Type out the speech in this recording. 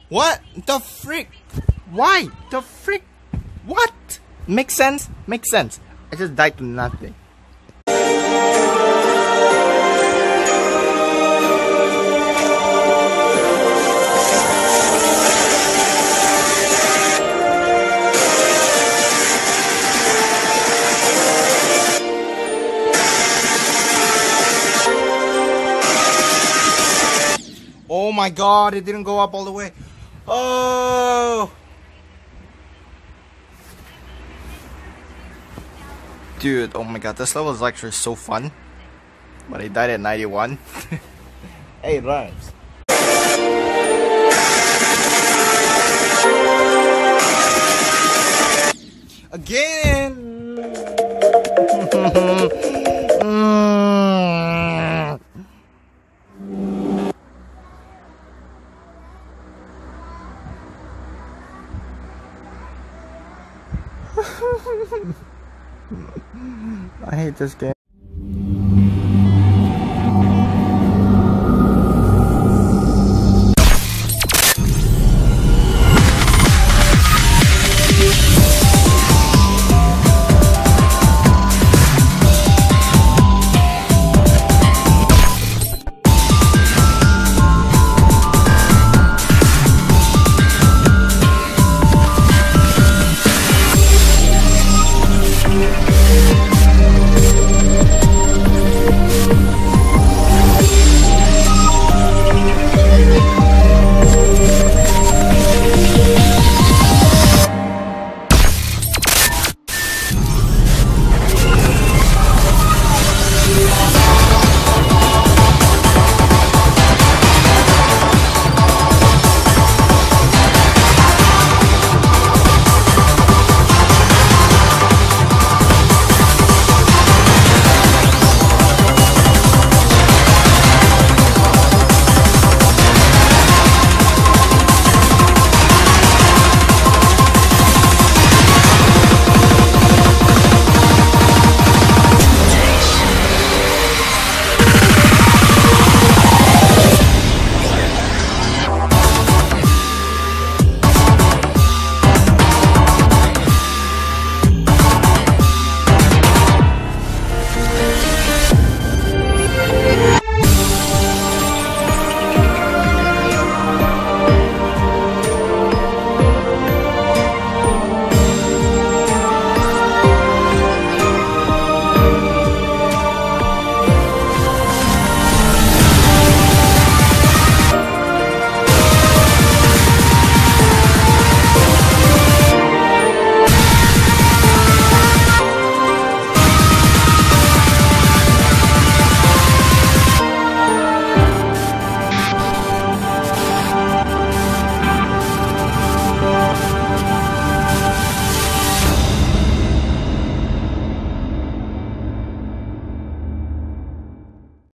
What the frick? Why the frick? What? Makes sense? Makes sense. I just died to nothing. Oh my god, it didn't go up all the way. Oh! Dude, oh my god, this level is actually so fun. But I died at 91. Hey, it rhymes. Again! I hate this game.